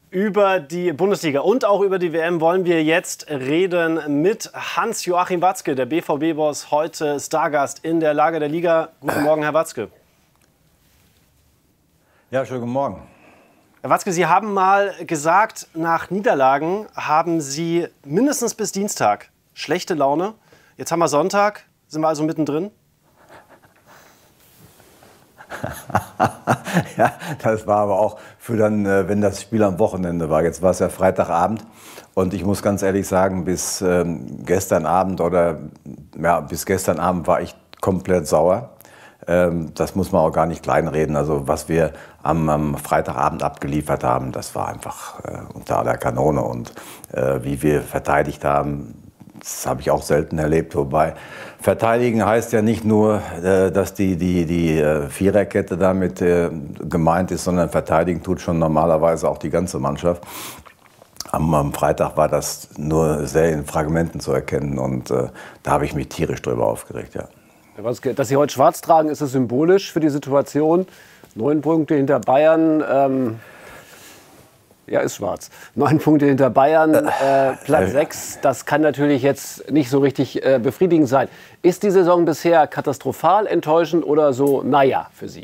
Über die Bundesliga und auch über die WM wollen wir jetzt reden mit Hans-Joachim Watzke, der BVB-Boss, heute Stargast in der Lage der Liga. Guten Morgen, Herr Watzke. Ja, schönen guten Morgen. Herr Watzke, Sie haben mal gesagt, nach Niederlagen haben Sie mindestens bis Dienstag schlechte Laune. Jetzt haben wir Sonntag, sind wir also mittendrin? Ja, das war aber auch für dann, wenn das Spiel am Wochenende war. Jetzt war es ja Freitagabend und ich muss ganz ehrlich sagen, bis gestern Abend war ich komplett sauer. Das muss man auch gar nicht kleinreden. Also was wir am Freitagabend abgeliefert haben, das war einfach unter aller Kanone. Und wie wir verteidigt haben, das habe ich auch selten erlebt. Wobei verteidigen heißt ja nicht nur, dass die Viererkette damit gemeint ist, sondern verteidigen tut schon normalerweise auch die ganze Mannschaft. Am Freitag war das nur sehr in Fragmenten zu erkennen und da habe ich mich tierisch drüber aufgeregt, ja. Dass Sie heute schwarz tragen, ist es symbolisch für die Situation? 9 Punkte hinter Bayern, ja, ist schwarz. 9 Punkte hinter Bayern, Platz 6, das kann natürlich jetzt nicht so richtig befriedigend sein. Ist die Saison bisher katastrophal, enttäuschend oder so, naja, für Sie?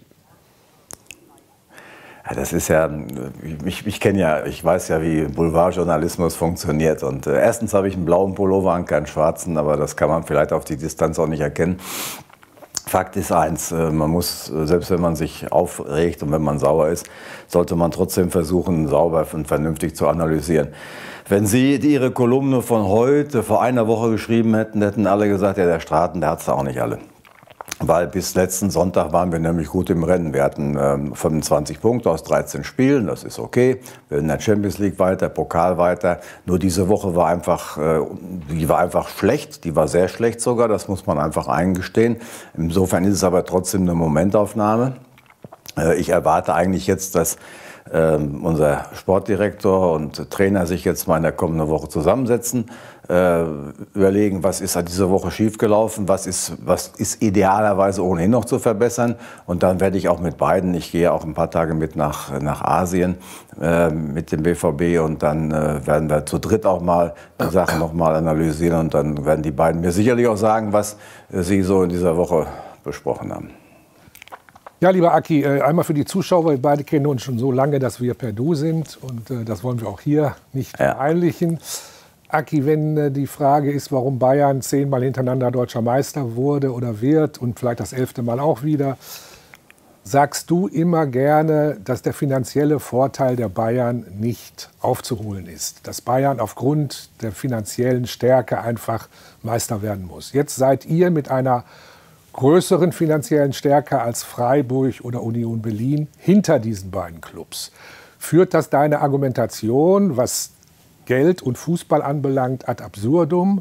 Ja, das ist ja, ich weiß ja, wie Boulevardjournalismus funktioniert. Und erstens habe ich einen blauen Pullover an, keinen schwarzen, aber das kann man vielleicht auf die Distanz auch nicht erkennen. Fakt ist eins, man muss, selbst wenn man sich aufregt und wenn man sauer ist, sollte man trotzdem versuchen, sauber und vernünftig zu analysieren. Wenn Sie Ihre Kolumne von heute, vor einer Woche geschrieben hätten, hätten alle gesagt, ja, der Straten, der hat es da auch nicht alle. Weil bis letzten Sonntag waren wir nämlich gut im Rennen. Wir hatten 25 Punkte aus 13 Spielen, das ist okay. Wir in der Champions League weiter, Pokal weiter. Nur diese Woche war einfach schlecht, die war sehr schlecht sogar, das muss man einfach eingestehen. Insofern ist es aber trotzdem eine Momentaufnahme. Ich erwarte eigentlich jetzt, dass unser Sportdirektor und Trainer sich jetzt mal in der kommenden Woche zusammensetzen, überlegen, was ist diese Woche schiefgelaufen, was ist idealerweise ohnehin noch zu verbessern. Und dann werde ich auch mit beiden, ich gehe auch ein paar Tage mit nach Asien mit dem BVB und dann werden wir zu dritt auch mal die Sachen noch mal analysieren und dann werden die beiden mir sicherlich auch sagen, was sie so in dieser Woche besprochen haben. Ja, lieber Aki, einmal für die Zuschauer, wir beide kennen uns schon so lange, dass wir per Du sind und das wollen wir auch hier nicht vereinlichen. Aki, wenn die Frage ist, warum Bayern 10-mal hintereinander deutscher Meister wurde oder wird und vielleicht das 11. Mal auch wieder, sagst du immer gerne, dass der finanzielle Vorteil der Bayern nicht aufzuholen ist. Dass Bayern aufgrund der finanziellen Stärke einfach Meister werden muss. Jetzt seid ihr mit einer größeren finanziellen Stärke als Freiburg oder Union Berlin hinter diesen beiden Clubs. Führt das deine Argumentation, was Geld und Fußball anbelangt, ad absurdum?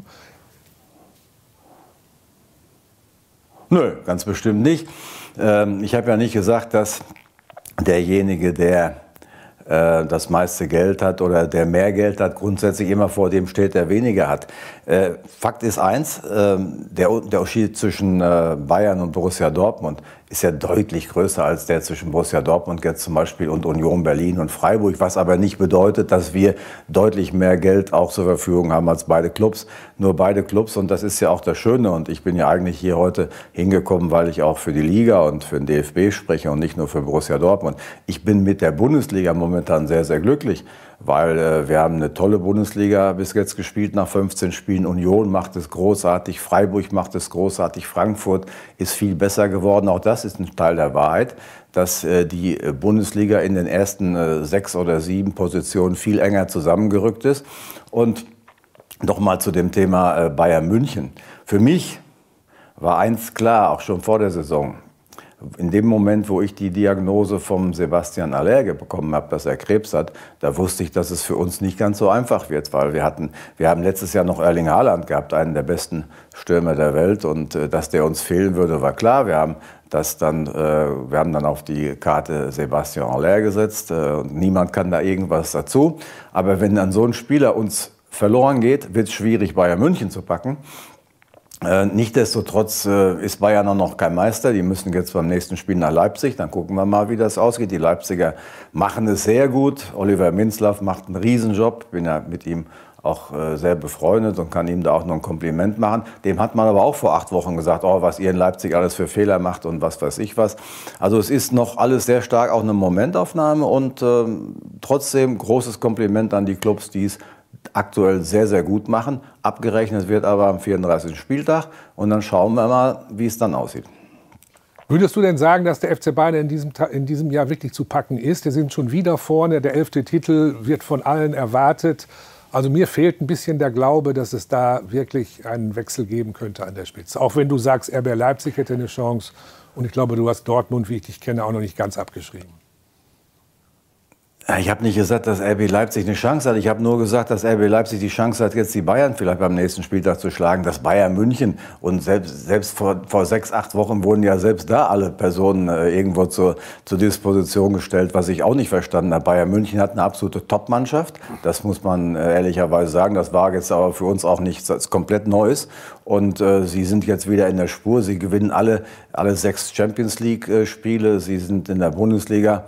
Nö, ganz bestimmt nicht. Ich habe ja nicht gesagt, dass derjenige, der das meiste Geld hat oder der mehr Geld hat, grundsätzlich immer vor dem steht, der weniger hat. Fakt ist eins, der Unterschied zwischen Bayern und Borussia Dortmund ist ja deutlich größer als der zwischen Borussia Dortmund jetzt zum Beispiel und Union Berlin und Freiburg, was aber nicht bedeutet, dass wir deutlich mehr Geld auch zur Verfügung haben als beide Clubs. Nur beide Clubs, und das ist ja auch das Schöne, und ich bin ja eigentlich hier heute hingekommen, weil ich auch für die Liga und für den DFB spreche und nicht nur für Borussia Dortmund. Ich bin mit der Bundesliga momentan sehr, sehr glücklich, weil wir haben eine tolle Bundesliga bis jetzt gespielt nach 15 Spielen. Union macht es großartig, Freiburg macht es großartig, Frankfurt ist viel besser geworden. Auch das ist ein Teil der Wahrheit, dass die Bundesliga in den ersten 6 oder 7 Positionen viel enger zusammengerückt ist. Und nochmal zu dem Thema Bayern München. Für mich war eins klar, auch schon vor der Saison. In dem Moment, wo ich die Diagnose vom Sebastian Haller bekommen habe, dass er Krebs hat, da wusste ich, dass es für uns nicht ganz so einfach wird, weil wir haben letztes Jahr noch Erling Haaland gehabt, einen der besten Stürmer der Welt, und dass der uns fehlen würde, war klar. Wir haben dann auf die Karte Sebastian Haller gesetzt. Niemand kann da irgendwas dazu. Aber wenn dann so ein Spieler uns verloren geht, wird es schwierig, Bayern München zu packen. Nichtsdestotrotz ist Bayern noch kein Meister. Die müssen jetzt beim nächsten Spiel nach Leipzig. Dann gucken wir mal, wie das ausgeht. Die Leipziger machen es sehr gut. Oliver Minzlaff macht einen Riesenjob. Bin ja mit ihm auch sehr befreundet und kann ihm da auch noch ein Kompliment machen. Dem hat man aber auch vor 8 Wochen gesagt, oh, was ihr in Leipzig alles für Fehler macht und was weiß ich was. Also es ist noch alles sehr stark auch eine Momentaufnahme und trotzdem großes Kompliment an die Clubs, die es aktuell sehr, sehr gut machen. Abgerechnet wird aber am 34. Spieltag und dann schauen wir mal, wie es dann aussieht. Würdest du denn sagen, dass der FC Bayern in diesem Jahr wirklich zu packen ist? Wir sind schon wieder vorne, der 11. Titel wird von allen erwartet. Also mir fehlt ein bisschen der Glaube, dass es da wirklich einen Wechsel geben könnte an der Spitze. Auch wenn du sagst, RB Leipzig hätte eine Chance und ich glaube, du hast Dortmund, wie ich dich kenne, auch noch nicht ganz abgeschrieben. Ich habe nicht gesagt, dass RB Leipzig eine Chance hat. Ich habe nur gesagt, dass RB Leipzig die Chance hat, jetzt die Bayern vielleicht beim nächsten Spieltag zu schlagen. Das Bayern München und selbst vor 6, 8 Wochen wurden ja selbst da alle Personen irgendwo zur Disposition gestellt, was ich auch nicht verstanden habe. Bayern München hat eine absolute Top-Mannschaft. Das muss man ehrlicherweise sagen. Das war jetzt aber für uns auch nichts komplett Neues. Und sie sind jetzt wieder in der Spur. Sie gewinnen alle 6 Champions-League-Spiele. Sie sind in der Bundesliga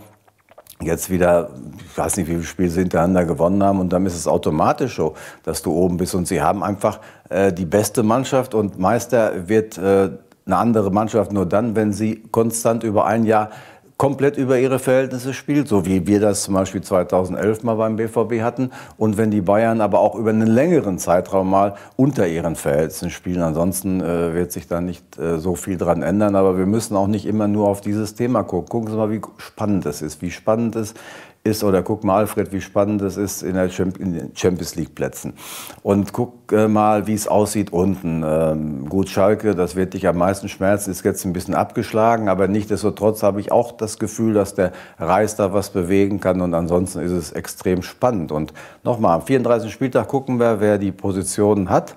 jetzt wieder, ich weiß nicht, wie viele Spiele sie hintereinander gewonnen haben. Und dann ist es automatisch so, dass du oben bist. Und sie haben einfach die beste Mannschaft. Und Meister wird eine andere Mannschaft nur dann, wenn sie konstant über ein Jahr komplett über ihre Verhältnisse spielt, so wie wir das zum Beispiel 2011 mal beim BVB hatten. Und wenn die Bayern aber auch über einen längeren Zeitraum mal unter ihren Verhältnissen spielen. Ansonsten wird sich da nicht so viel dran ändern. Aber wir müssen auch nicht immer nur auf dieses Thema gucken. Gucken Sie mal, wie spannend es ist. Wie spannend es ist, oder guck mal, Alfred, wie spannend es ist in den Champions League Plätzen. Und guck mal, wie es aussieht unten. Gut, Schalke, das wird dich am meisten schmerzen, ist jetzt ein bisschen abgeschlagen, aber nichtsdestotrotz habe ich auch das Gefühl, dass der Reis da was bewegen kann und ansonsten ist es extrem spannend. Und nochmal, am 34. Spieltag gucken wir, wer die Positionen hat.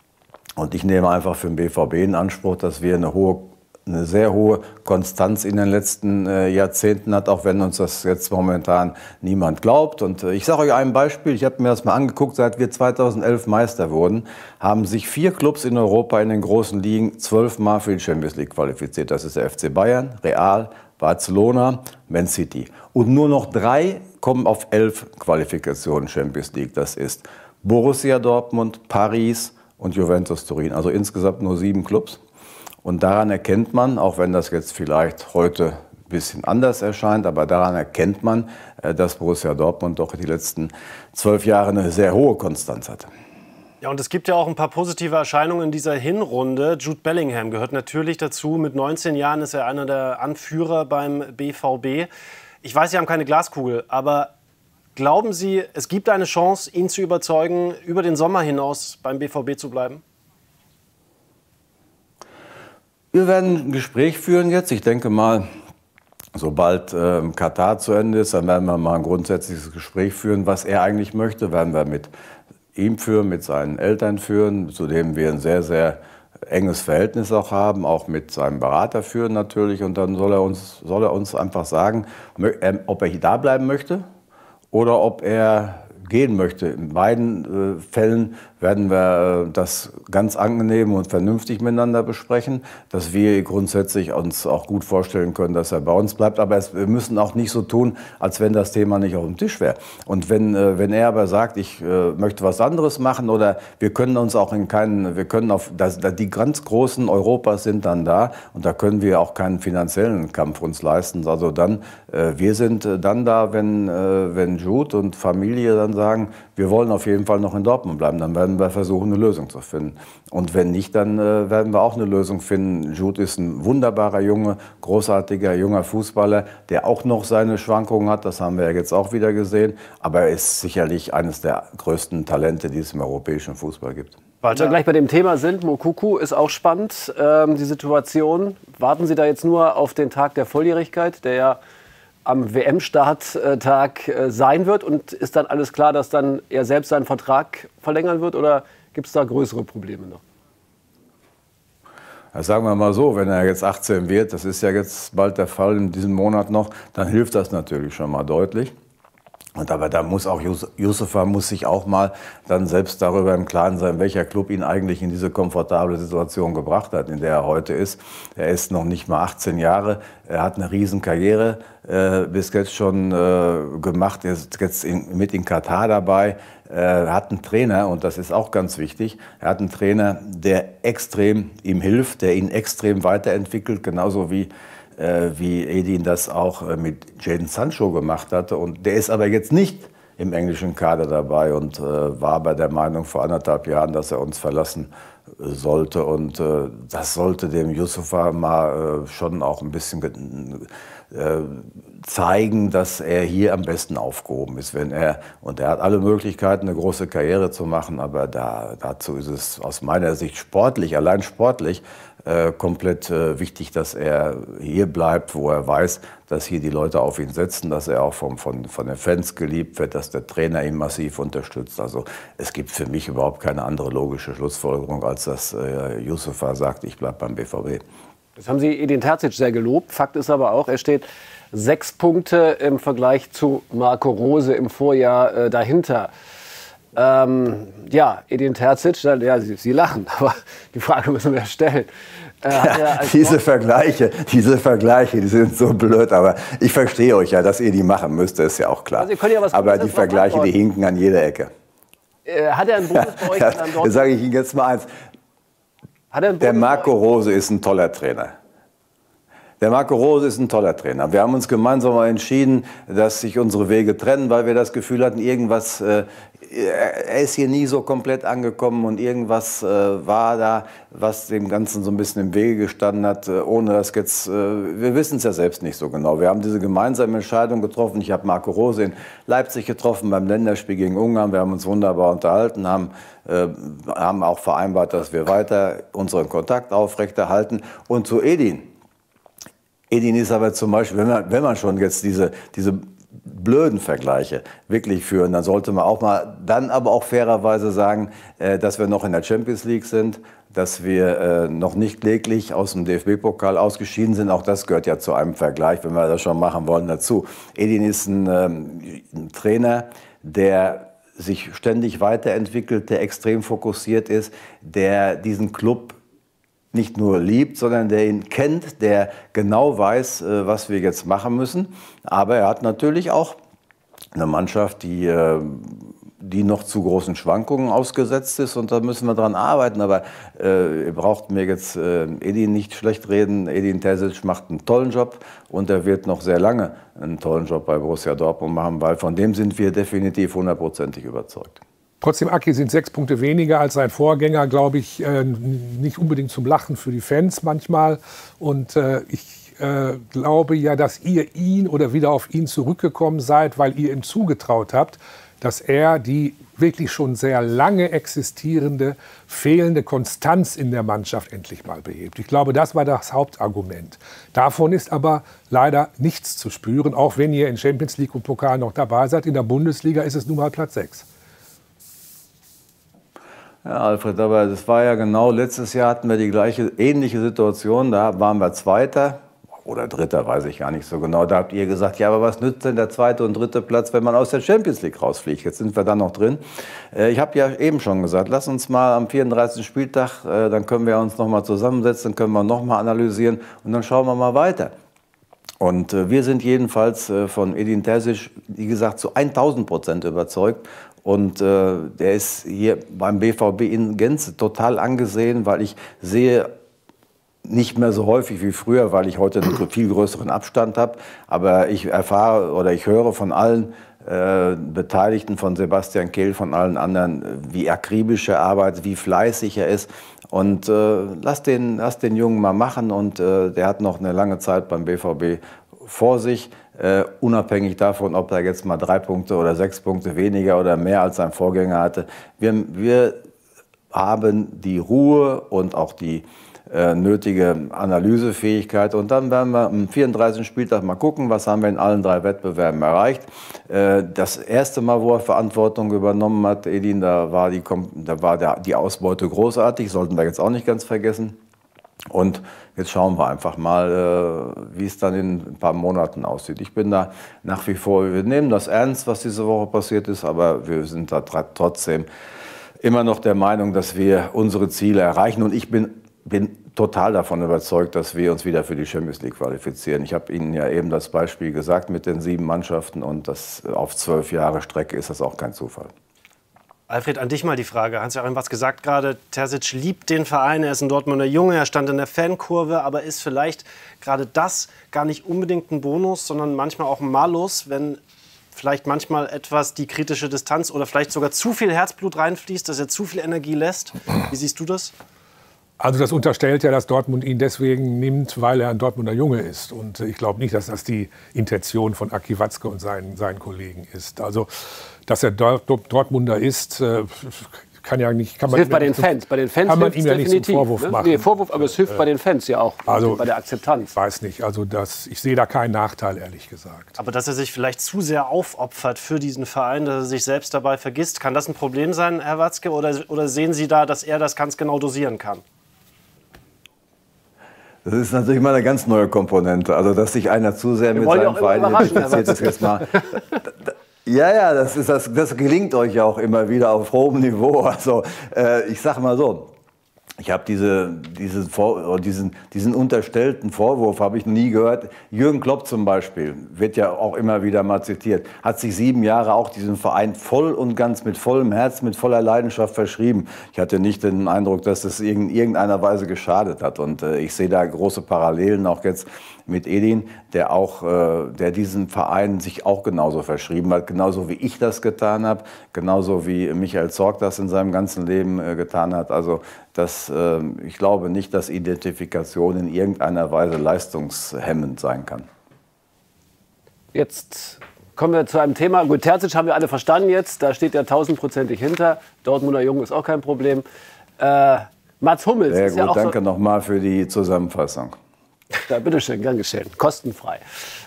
Und ich nehme einfach für den BVB in Anspruch, dass wir eine sehr hohe Konstanz in den letzten Jahrzehnten hat, auch wenn uns das jetzt momentan niemand glaubt. Und ich sage euch ein Beispiel, ich habe mir das mal angeguckt, seit wir 2011 Meister wurden, haben sich 4 Clubs in Europa in den großen Ligen 12 Mal für die Champions League qualifiziert. Das ist der FC Bayern, Real, Barcelona, Man City. Und nur noch 3 kommen auf 11 Qualifikationen Champions League. Das ist Borussia Dortmund, Paris und Juventus Turin. Also insgesamt nur 7 Clubs. Und daran erkennt man, auch wenn das jetzt vielleicht heute ein bisschen anders erscheint, aber daran erkennt man, dass Borussia Dortmund doch die letzten 12 Jahre eine sehr hohe Konstanz hat. Ja, und es gibt ja auch ein paar positive Erscheinungen in dieser Hinrunde. Jude Bellingham gehört natürlich dazu. Mit 19 Jahren ist er einer der Anführer beim BVB. Ich weiß, Sie haben keine Glaskugel, aber glauben Sie, es gibt eine Chance, ihn zu überzeugen, über den Sommer hinaus beim BVB zu bleiben? Wir werden ein Gespräch führen jetzt. Ich denke mal, sobald Katar zu Ende ist, dann werden wir mal ein grundsätzliches Gespräch führen, was er eigentlich möchte. Werden wir mit ihm führen, mit seinen Eltern führen, zu denen wir ein sehr, sehr enges Verhältnis auch haben, auch mit seinem Berater führen natürlich. Und dann soll er uns einfach sagen, ob er da bleiben möchte oder ob er gehen möchte. In beiden Fällen werden wir das ganz angenehm und vernünftig miteinander besprechen, dass wir grundsätzlich uns auch gut vorstellen können, dass er bei uns bleibt. Aber wir müssen auch nicht so tun, als wenn das Thema nicht auf dem Tisch wäre. Und wenn er aber sagt, ich möchte was anderes machen oder wir können uns auch die ganz Großen Europas sind dann da und da können wir auch keinen finanziellen Kampf uns leisten. Also dann, wir sind dann da, wenn Jude und Familie dann sagen, wir wollen auf jeden Fall noch in Dortmund bleiben, dann werden wir versuchen, eine Lösung zu finden. Und wenn nicht, dann werden wir auch eine Lösung finden. Jude ist ein wunderbarer Junge, großartiger junger Fußballer, der auch noch seine Schwankungen hat, das haben wir ja jetzt auch wieder gesehen. Aber er ist sicherlich eines der größten Talente, die es im europäischen Fußball gibt. Wenn wir gleich bei dem Thema sind, Moukoko ist auch spannend, die Situation. Warten Sie da jetzt nur auf den Tag der Volljährigkeit, der ja am WM-Starttag sein wird? Und ist dann alles klar, dass dann er selbst seinen Vertrag verlängern wird? Oder gibt es da größere Probleme noch? Ja, sagen wir mal so, wenn er jetzt 18 wird, das ist ja jetzt bald der Fall in diesem Monat noch, dann hilft das natürlich schon mal deutlich. Und aber da muss auch Yusufa muss sich auch mal dann selbst darüber im Klaren sein, welcher Club ihn eigentlich in diese komfortable Situation gebracht hat, in der er heute ist. Er ist noch nicht mal 18 Jahre, er hat eine Riesenkarriere bis jetzt schon gemacht, er ist jetzt mit in Katar dabei. Er hat einen Trainer, und das ist auch ganz wichtig, er hat einen Trainer, der extrem ihm hilft, der ihn extrem weiterentwickelt, genauso wie Edin das auch mit Jadon Sancho gemacht hatte. Und der ist aber jetzt nicht im englischen Kader dabei und war bei der Meinung vor 1,5 Jahren, dass er uns verlassen sollte. Und das sollte dem Yusufa mal schon auch ein bisschen zeigen, dass er hier am besten aufgehoben ist. Und er hat alle Möglichkeiten, eine große Karriere zu machen, aber dazu ist es aus meiner Sicht sportlich, allein sportlich, komplett wichtig, dass er hier bleibt, wo er weiß, dass hier die Leute auf ihn setzen, dass er auch von den Fans geliebt wird, dass der Trainer ihn massiv unterstützt. Also es gibt für mich überhaupt keine andere logische Schlussfolgerung, als dass Yusufa sagt, ich bleibe beim BVB. Das haben Sie Edin Terzic sehr gelobt. Fakt ist aber auch, er steht 6 Punkte im Vergleich zu Marco Rose im Vorjahr dahinter. Ja, Edin Terzic, ja, Sie lachen, aber die Frage müssen wir stellen. Diese Vergleiche, die sind so blöd, aber ich verstehe euch ja, dass ihr die machen müsst, ist ja auch klar. Also ja, aber die Vergleiche, die hinken an jeder Ecke. Hat er einen Bonus bei euch? Da sage ich Ihnen jetzt mal eins. Der Marco Rose ist ein toller Trainer. Der Marco Rose ist ein toller Trainer. Wir haben uns gemeinsam mal entschieden, dass sich unsere Wege trennen, weil wir das Gefühl hatten, irgendwas, er ist hier nie so komplett angekommen und irgendwas war da, was dem Ganzen so ein bisschen im Wege gestanden hat, ohne das jetzt, wir wissen es ja selbst nicht so genau. Wir haben diese gemeinsame Entscheidung getroffen. Ich habe Marco Rose in Leipzig getroffen beim Länderspiel gegen Ungarn. Wir haben uns wunderbar unterhalten, haben auch vereinbart, dass wir weiter unseren Kontakt aufrechterhalten. Und zu Edin. Edin ist aber zum Beispiel, wenn man schon jetzt diese blöden Vergleiche wirklich führen, dann sollte man auch mal, dann aber auch fairerweise sagen, dass wir noch in der Champions League sind, dass wir noch nicht kläglich aus dem DFB-Pokal ausgeschieden sind. Auch das gehört ja zu einem Vergleich, wenn wir das schon machen wollen, dazu. Edin ist ein Trainer, der sich ständig weiterentwickelt, der extrem fokussiert ist, der diesen Club nicht nur liebt, sondern der ihn kennt, der genau weiß, was wir jetzt machen müssen. Aber er hat natürlich auch eine Mannschaft, die noch zu großen Schwankungen ausgesetzt ist. Und da müssen wir dran arbeiten. Aber ihr braucht mir jetzt Edin nicht schlecht reden. Edin Terzic macht einen tollen Job und er wird noch sehr lange einen tollen Job bei Borussia Dortmund machen, weil von dem sind wir definitiv 100%ig überzeugt. Trotzdem, Aki, sind 6 Punkte weniger als sein Vorgänger, glaube ich, nicht unbedingt zum Lachen für die Fans manchmal. Und ich glaube ja, dass ihr ihn oder wieder auf ihn zurückgekommen seid, weil ihr ihm zugetraut habt, dass er die wirklich schon sehr lange existierende, fehlende Konstanz in der Mannschaft endlich mal behebt. Ich glaube, das war das Hauptargument. Davon ist aber leider nichts zu spüren, auch wenn ihr in Champions League und Pokal noch dabei seid. In der Bundesliga ist es nun mal Platz 6. Ja, Alfred, aber das war ja genau, letztes Jahr hatten wir die ähnliche Situation, da waren wir Zweiter oder Dritter, weiß ich gar nicht so genau. Da habt ihr gesagt, ja, aber was nützt denn der 2. und 3. Platz, wenn man aus der Champions League rausfliegt? Jetzt sind wir da noch drin. Ich habe ja eben schon gesagt, lass uns mal am 34. Spieltag, dann können wir uns noch mal zusammensetzen, dann können wir noch mal analysieren und dann schauen wir mal weiter. Und wir sind jedenfalls von Edin Terzic, wie gesagt, zu 1000% überzeugt. Und der ist hier beim BVB in Gänze total angesehen, weil ich sehe, nicht mehr so häufig wie früher, weil ich heute einen viel größeren Abstand habe. Aber ich erfahre oder ich höre von allen Beteiligten, von Sebastian Kehl, von allen anderen, wie akribisch er arbeitet, wie fleißig er ist. Und lass den Jungen mal machen. Und der hat noch eine lange Zeit beim BVB vor sich. Unabhängig davon, ob er jetzt mal 3 Punkte oder 6 Punkte weniger oder mehr als sein Vorgänger hatte. Wir haben die Ruhe und auch die nötige Analysefähigkeit. Und dann werden wir am 34. Spieltag mal gucken, was haben wir in allen 3 Wettbewerben erreicht. Das erste Mal, wo er Verantwortung übernommen hat, Edin, da war die Ausbeute großartig, sollten wir jetzt auch nicht ganz vergessen. Und jetzt schauen wir einfach mal, wie es dann in ein paar Monaten aussieht. Ich bin da nach wie vor, wir nehmen das ernst, was diese Woche passiert ist, aber wir sind da trotzdem immer noch der Meinung, dass wir unsere Ziele erreichen. Und ich bin total davon überzeugt, dass wir uns wieder für die Champions League qualifizieren. Ich habe Ihnen ja eben das Beispiel gesagt mit den 7 Mannschaften und das auf 12 Jahre Strecke ist das auch kein Zufall. Alfred, an dich mal die Frage. Hans-Joachim was gesagt gerade. Terzic liebt den Verein, er ist ein Dortmunder Junge, er stand in der Fankurve, aber ist vielleicht gerade das gar nicht unbedingt ein Bonus, sondern manchmal auch ein Malus, wenn vielleicht manchmal etwas die kritische Distanz oder vielleicht sogar zu viel Herzblut reinfließt, dass er zu viel Energie lässt. Wie siehst du das? Also das unterstellt ja, dass Dortmund ihn deswegen nimmt, weil er ein Dortmunder Junge ist. Und ich glaube nicht, dass das die Intention von Aki Watzke und seinen Kollegen ist. Also, dass er Dortmunder ist, kann ja nicht. Kann man hilft bei den Fans. Bei den Fans kann man ihm ja nicht zum Vorwurf machen. Nee, Vorwurf, aber es hilft bei den Fans ja auch, also, bei der Akzeptanz. Ich weiß nicht. Also ich sehe da keinen Nachteil, ehrlich gesagt. Aber dass er sich vielleicht zu sehr aufopfert für diesen Verein, dass er sich selbst dabei vergisst, kann das ein Problem sein, Herr Watzke? Oder sehen Sie da, dass er das ganz genau dosieren kann? Das ist natürlich mal eine ganz neue Komponente. Also, dass sich einer zu sehr mit seinem Verein identifiziert, ist jetzt mal. Ja, das gelingt euch ja auch immer wieder auf hohem Niveau. Also, ich sage mal so. Ich habe diesen unterstellten Vorwurf habe ich noch nie gehört. Jürgen Klopp zum Beispiel, wird ja auch immer wieder mal zitiert, hat sich 7 Jahre auch diesem Verein voll und ganz mit vollem Herz, mit voller Leidenschaft verschrieben. Ich hatte nicht den Eindruck, dass das in irgendeiner Weise geschadet hat. Und ich sehe da große Parallelen auch jetzt mit Edin, der diesen Verein sich auch genauso verschrieben hat, genauso wie ich das getan habe, genauso wie Michael Zorc das in seinem ganzen Leben getan hat. Also ich glaube nicht, dass Identifikation in irgendeiner Weise leistungshemmend sein kann. Jetzt kommen wir zu einem Thema. Gut, Terzic haben wir alle verstanden jetzt. Da steht er 1000%ig hinter. Dortmunder Jung ist auch kein Problem. Mats Hummels Sehr ist gut, ja auch danke nochmal für die Zusammenfassung. Ja, bitteschön, gern geschehen. Kostenfrei.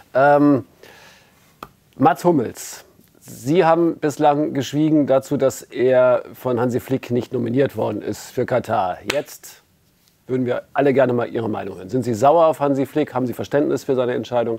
Mats Hummels. Sie haben bislang geschwiegen dazu, dass er von Hansi Flick nicht nominiert worden ist für Katar. Jetzt würden wir alle gerne mal Ihre Meinung hören. Sind Sie sauer auf Hansi Flick? Haben Sie Verständnis für seine Entscheidung?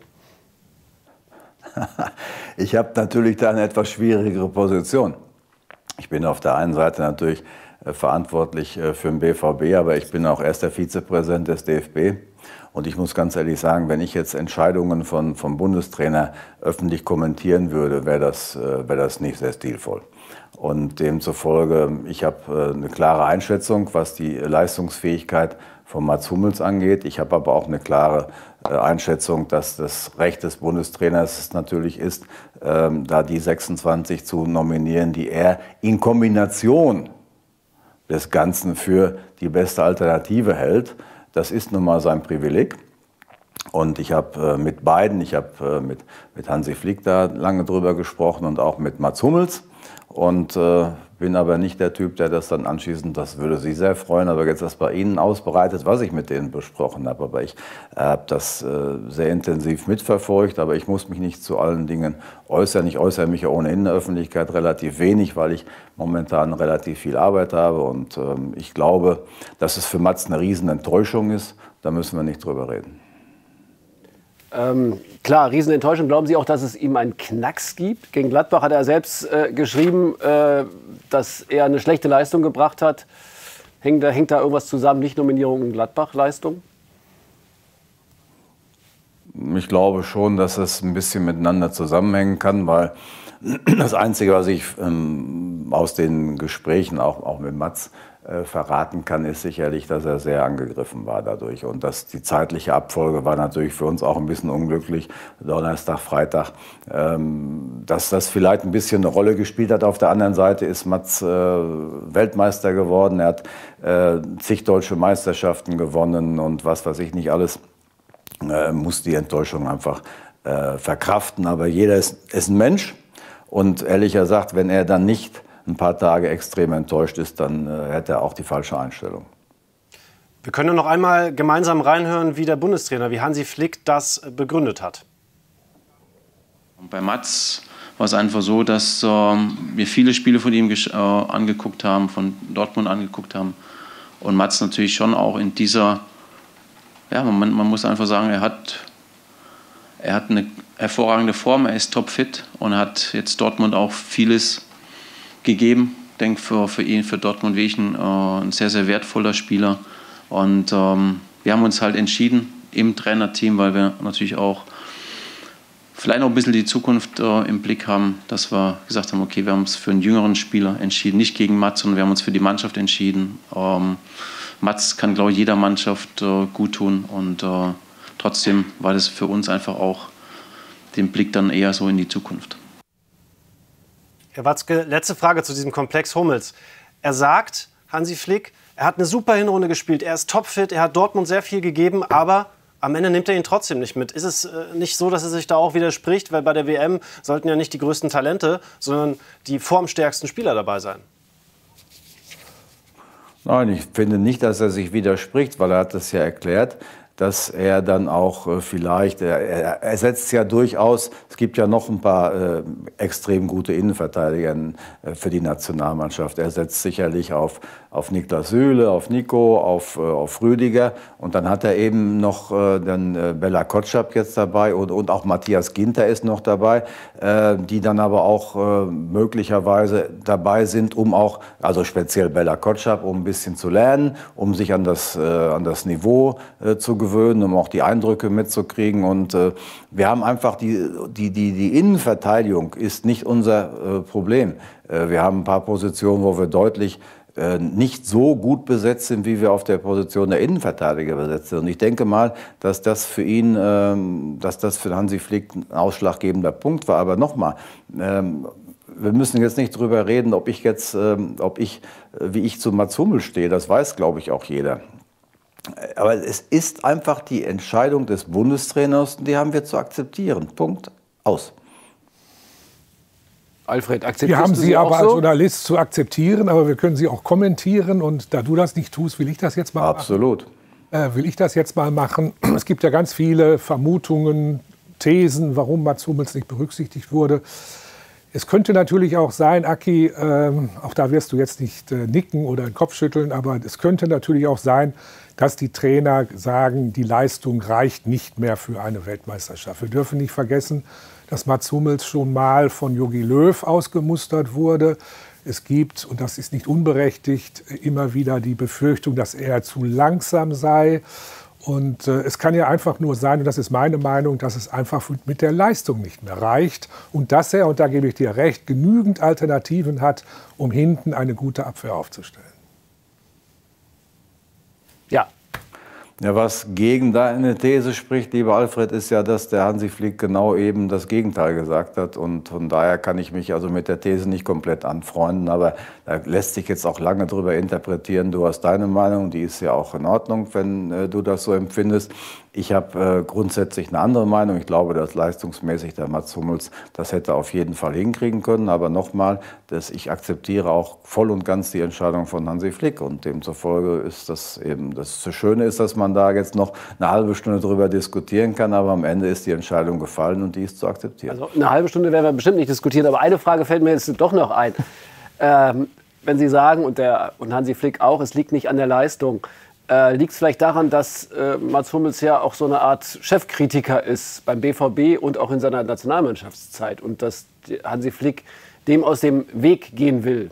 Ich habe natürlich da eine etwas schwierigere Position. Ich bin auf der einen Seite natürlich verantwortlich für den BVB, aber ich bin auch erster Vizepräsident des DFB. Und ich muss ganz ehrlich sagen, wenn ich jetzt Entscheidungen vom Bundestrainer öffentlich kommentieren würde, wäre das nicht sehr stilvoll. Und demzufolge, ich habe eine klare Einschätzung, was die Leistungsfähigkeit von Mats Hummels angeht. Ich habe aber auch eine klare Einschätzung, dass das Recht des Bundestrainers natürlich ist, da die 26 zu nominieren, die er in Kombination des Ganzen für die beste Alternative hält. Das ist nun mal sein Privileg. Und ich habe mit beiden, ich habe mit Hansi Flick da lange drüber gesprochen und auch mit Mats Hummels. Und bin aber nicht der Typ, der das dann anschließend, das würde Sie sehr freuen, aber jetzt das bei Ihnen ausbreitet, was ich mit denen besprochen habe. Aber ich habe das sehr intensiv mitverfolgt, aber ich muss mich nicht zu allen Dingen äußern. Ich äußere mich ja ohnehin in der Öffentlichkeit relativ wenig, weil ich momentan relativ viel Arbeit habe. Und ich glaube, dass es für Mats eine Riesenenttäuschung ist. Da müssen wir nicht drüber reden. Klar, Riesenenttäuschung. Glauben Sie auch, dass es ihm einen Knacks gibt? Gegen Gladbach hat er selbst geschrieben, dass er eine schlechte Leistung gebracht hat. Hängt da irgendwas zusammen? Nicht-Nominierung und Gladbach-Leistung? Ich glaube schon, dass es ein bisschen miteinander zusammenhängen kann, weil das Einzige, was ich aus den Gesprächen auch mit Mats verraten kann, ist sicherlich, dass er sehr angegriffen war dadurch. Und die zeitliche Abfolge war natürlich für uns auch ein bisschen unglücklich. Donnerstag, Freitag, dass das vielleicht ein bisschen eine Rolle gespielt hat. Auf der anderen Seite ist Mats Weltmeister geworden. Er hat zig deutsche Meisterschaften gewonnen und was weiß ich nicht alles. Muss die Enttäuschung einfach verkraften. Aber jeder ist ein Mensch. Und ehrlich gesagt, wenn er dann nicht ein paar Tage extrem enttäuscht ist, dann hätte er auch die falsche Einstellung. Wir können noch einmal gemeinsam reinhören, wie der Bundestrainer, wie Hansi Flick das begründet hat. Und bei Mats war es einfach so, dass wir viele Spiele von ihm angeguckt haben, von Dortmund angeguckt haben. Und Mats natürlich schon auch in dieser ja, man muss einfach sagen, er hat eine hervorragende Form, er ist topfit und hat jetzt Dortmund auch vieles gegeben. Ich denke, für ihn, für Dortmund wirklich ein sehr, sehr wertvoller Spieler. Und wir haben uns halt entschieden im Trainerteam, weil wir natürlich auch vielleicht noch ein bisschen die Zukunft im Blick haben, dass wir gesagt haben, okay, wir haben uns für einen jüngeren Spieler entschieden, nicht gegen Mats, sondern wir haben uns für die Mannschaft entschieden. Mats kann, glaube ich, jeder Mannschaft gut tun und trotzdem war das für uns einfach auch den Blick dann eher so in die Zukunft. Herr Watzke, letzte Frage zu diesem Komplex Hummels. Er sagt, Hansi Flick, er hat eine super Hinrunde gespielt, er ist topfit, er hat Dortmund sehr viel gegeben, aber am Ende nimmt er ihn trotzdem nicht mit. Ist es nicht so, dass er sich da auch widerspricht, weil bei der WM sollten ja nicht die größten Talente, sondern die formstärksten Spieler dabei sein? Nein, ich finde nicht, dass er sich widerspricht, weil er hat das ja erklärt, dass er dann auch vielleicht, er setzt ja durchaus, es gibt ja noch ein paar extrem gute Innenverteidiger für die Nationalmannschaft. Er setzt sicherlich auf Niklas Süle, auf Nico, auf Rüdiger und dann hat er eben noch dann Bella Kotschap jetzt dabei und auch Matthias Ginter ist noch dabei, die dann aber auch möglicherweise dabei sind, um auch, also speziell Bella Kotschap, um ein bisschen zu lernen, um sich an das Niveau zu gewöhnen, um auch die Eindrücke mitzukriegen. Und wir haben einfach die Innenverteidigung ist nicht unser Problem. Wir haben ein paar Positionen, wo wir deutlich nicht so gut besetzt sind, wie wir auf der Position der Innenverteidiger besetzt sind. Und ich denke mal, dass das für ihn, dass das für Hansi Flick ein ausschlaggebender Punkt war. Aber nochmal, wir müssen jetzt nicht drüber reden, wie ich zu Mats Hummels stehe. Das weiß, glaube ich, auch jeder. Aber es ist einfach die Entscheidung des Bundestrainers und die haben wir zu akzeptieren. Punkt. Aus. Alfred, akzeptierst wir haben du sie aber auch als so? Journalist zu akzeptieren, aber wir können sie auch kommentieren. Und da du das nicht tust, will ich das jetzt mal Absolut. machen. Es gibt ja ganz viele Vermutungen, Thesen, warum Mats Hummels nicht berücksichtigt wurde. Es könnte natürlich auch sein, Aki, auch da wirst du jetzt nicht nicken oder den Kopf schütteln, aber es könnte natürlich auch sein, dass die Trainer sagen, die Leistung reicht nicht mehr für eine Weltmeisterschaft. Wir dürfen nicht vergessen, dass Mats Hummels schon mal von Jogi Löw ausgemustert wurde. Es gibt, und das ist nicht unberechtigt, immer wieder die Befürchtung, dass er zu langsam sei. Und es kann ja einfach nur sein, und das ist meine Meinung, dass es einfach mit der Leistung nicht mehr reicht. Und dass er, und da gebe ich dir recht, genügend Alternativen hat, um hinten eine gute Abwehr aufzustellen. Ja. Ja, was gegen deine These spricht, lieber Alfred, ist ja, dass der Hansi Flick genau eben das Gegenteil gesagt hat. Und von daher kann ich mich also mit der These nicht komplett anfreunden. Aber da lässt sich jetzt auch lange drüber interpretieren. Du hast deine Meinung, die ist ja auch in Ordnung, wenn du das so empfindest. Ich habe grundsätzlich eine andere Meinung. Ich glaube, dass leistungsmäßig der Mats Hummels das hätte auf jeden Fall hinkriegen können. Aber nochmal, ich akzeptiere auch voll und ganz die Entscheidung von Hansi Flick. Und demzufolge ist das eben, das Schöne ist, dass man da jetzt noch eine halbe Stunde drüber diskutieren kann. Aber am Ende ist die Entscheidung gefallen und die ist zu akzeptieren. Also eine halbe Stunde werden wir bestimmt nicht diskutieren. Aber eine Frage fällt mir jetzt doch noch ein. Wenn Sie sagen, und Hansi Flick auch, es liegt nicht an der Leistung, liegt es vielleicht daran, dass Mats Hummels ja auch so eine Art Chefkritiker ist beim BVB und auch in seiner Nationalmannschaftszeit und dass Hansi Flick dem aus dem Weg gehen will?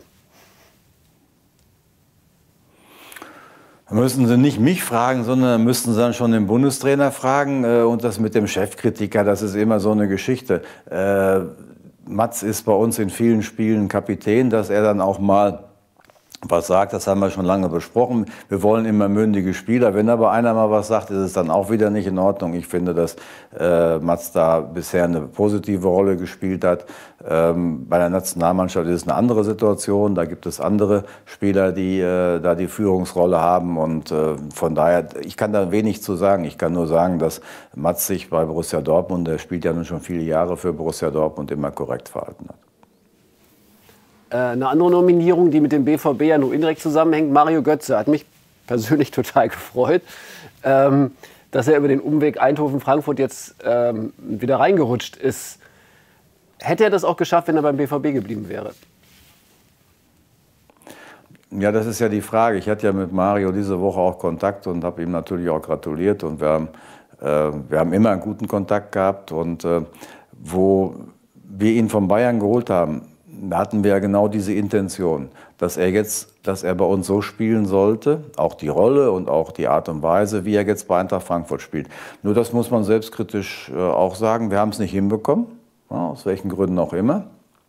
Da müssen Sie nicht mich fragen, sondern müssten Sie dann schon den Bundestrainer fragen. Und das mit dem Chefkritiker, das ist immer so eine Geschichte. Mats ist bei uns in vielen Spielen Kapitän, dass er dann auch mal was sagt, das haben wir schon lange besprochen. Wir wollen immer mündige Spieler. Wenn aber einer mal was sagt, ist es dann auch wieder nicht in Ordnung. Ich finde, dass Mats da bisher eine positive Rolle gespielt hat. Bei der Nationalmannschaft ist es eine andere Situation. Da gibt es andere Spieler, die da die Führungsrolle haben. Und von daher, ich kann da wenig zu sagen. Ich kann nur sagen, dass Mats sich bei Borussia Dortmund, der spielt ja nun schon viele Jahre für Borussia Dortmund, immer korrekt verhalten hat. Eine andere Nominierung, die mit dem BVB ja nur indirekt zusammenhängt, Mario Götze, hat mich persönlich total gefreut, dass er über den Umweg Eindhoven-Frankfurt jetzt wieder reingerutscht ist. Hätte er das auch geschafft, wenn er beim BVB geblieben wäre? Ja, das ist ja die Frage. Ich hatte ja mit Mario diese Woche auch Kontakt und habe ihm natürlich auch gratuliert. Und wir haben immer einen guten Kontakt gehabt. Und wo wir ihn von Bayern geholt haben, da hatten wir ja genau diese Intention, dass er bei uns so spielen sollte, auch die Rolle und auch die Art und Weise, wie er jetzt bei Eintracht Frankfurt spielt. Nur das muss man selbstkritisch auch sagen, wir haben es nicht hinbekommen, ja, aus welchen Gründen auch immer.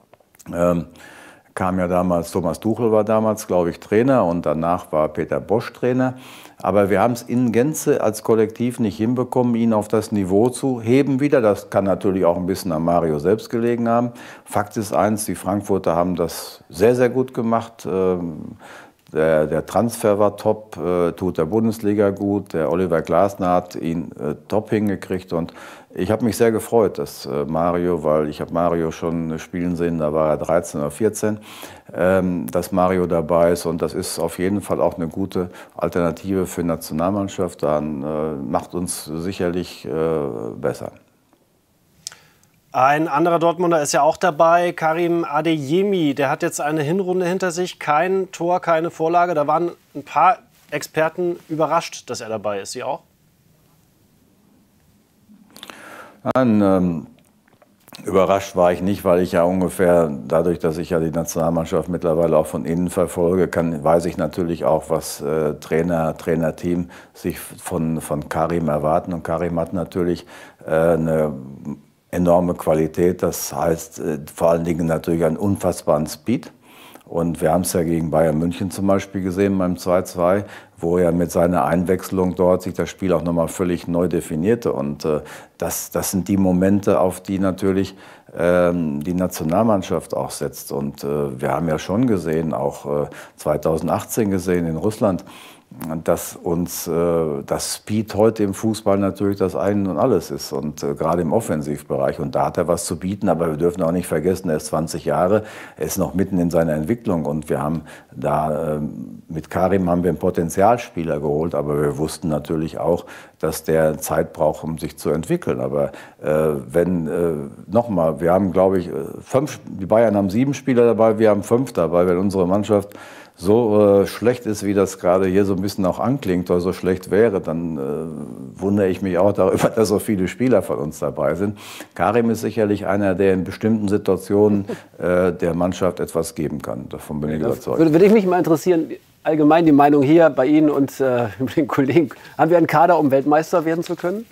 Kam ja damals, Thomas Tuchel war damals, glaube ich, Trainer und danach war Peter Bosz Trainer. Aber wir haben es in Gänze als Kollektiv nicht hinbekommen, ihn auf das Niveau zu heben wieder. Das kann natürlich auch ein bisschen an Mario selbst gelegen haben. Fakt ist eins, die Frankfurter haben das sehr, sehr gut gemacht. Der Transfer war top, tut der Bundesliga gut. Der Oliver Glasner hat ihn top hingekriegt. Und ich habe mich sehr gefreut, dass Mario, weil ich habe Mario schon spielen sehen, da war er 13 oder 14, dass Mario dabei ist. Und das ist auf jeden Fall auch eine gute Alternative für die Nationalmannschaft. Dann macht uns sicherlich besser. Ein anderer Dortmunder ist ja auch dabei, Karim Adeyemi. Der hat jetzt eine Hinrunde hinter sich, kein Tor, keine Vorlage. Da waren ein paar Experten überrascht, dass er dabei ist. Sie auch? Nein, überrascht war ich nicht, weil ich ja ungefähr, dadurch, dass ich ja die Nationalmannschaft mittlerweile auch von innen verfolge, weiß ich natürlich auch, was Trainerteam sich von Karim erwarten. Und Karim hat natürlich eine enorme Qualität, das heißt vor allen Dingen natürlich einen unfassbaren Speed. Und wir haben es ja gegen Bayern München zum Beispiel gesehen beim 2:2, wo er mit seiner Einwechslung dort sich das Spiel auch nochmal völlig neu definierte. Und das sind die Momente, auf die natürlich die Nationalmannschaft auch setzt. Und wir haben ja schon gesehen, auch 2018 gesehen in Russland, dass uns das Speed heute im Fußball natürlich das Ein und Alles ist und gerade im Offensivbereich. Und da hat er was zu bieten, aber wir dürfen auch nicht vergessen, er ist 20 Jahre, er ist noch mitten in seiner Entwicklung und wir haben da mit Karim haben wir einen Potenzialspieler geholt, aber wir wussten natürlich auch, dass der Zeit braucht, um sich zu entwickeln. Aber nochmal, wir haben, glaube ich, die Bayern haben 7 Spieler dabei, wir haben 5 dabei, wenn unsere Mannschaft so schlecht ist, wie das gerade hier so ein bisschen auch anklingt, oder so schlecht wäre, dann wundere ich mich auch darüber, dass so viele Spieler von uns dabei sind. Karim ist sicherlich einer, der in bestimmten Situationen der Mannschaft etwas geben kann. Davon bin ich überzeugt. Würde mich mal interessieren, allgemein die Meinung hier bei Ihnen und mit den Kollegen. Haben wir einen Kader, um Weltmeister werden zu können?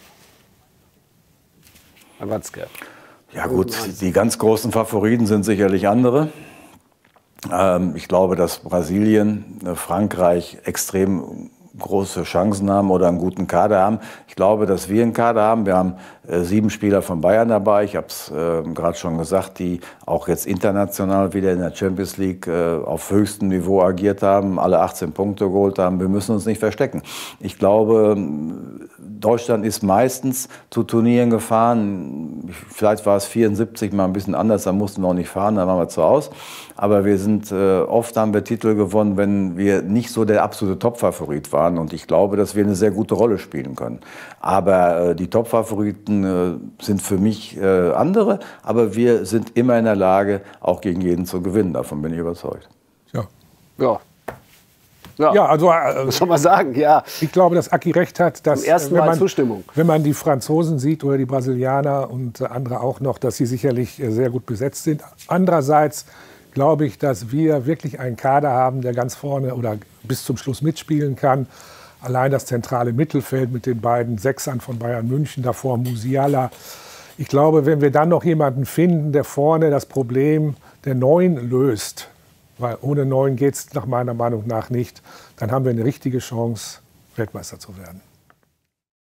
Herr Watzke. Ja gut, die ganz großen Favoriten sind sicherlich andere. Ich glaube, dass Brasilien, Frankreich extrem große Chancen haben oder einen guten Kader haben. Ich glaube, dass wir einen Kader haben. Wir haben 7 Spieler von Bayern dabei. Ich habe es gerade schon gesagt, die auch jetzt international wieder in der Champions League auf höchstem Niveau agiert haben, alle 18 Punkte geholt haben. Wir müssen uns nicht verstecken. Ich glaube, Deutschland ist meistens zu Turnieren gefahren. Vielleicht war es 74 mal ein bisschen anders, da mussten wir auch nicht fahren, da waren wir zu Hause. Aber wir sind, oft haben wir Titel gewonnen, wenn wir nicht so der absolute Top-Favorit waren. Und ich glaube, dass wir eine sehr gute Rolle spielen können. Aber die Top-Favoriten sind für mich andere. Aber wir sind immer in der Lage, auch gegen jeden zu gewinnen. Davon bin ich überzeugt. Ja. Ja, also was soll man sagen? Ja. Ich glaube, dass Aki recht hat, dass Zum ersten Mal Zustimmung. Wenn man die Franzosen sieht oder die Brasilianer und andere auch noch, dass sie sicherlich sehr gut besetzt sind. Andererseits glaube ich, dass wir wirklich einen Kader haben, der ganz vorne oder bis zum Schluss mitspielen kann. Allein das zentrale Mittelfeld mit den beiden Sechsern von Bayern München, davor Musiala. Ich glaube, wenn wir dann noch jemanden finden, der vorne das Problem der Neuen löst, weil ohne Neuen geht es nach meiner Meinung nach nicht, dann haben wir eine richtige Chance, Weltmeister zu werden.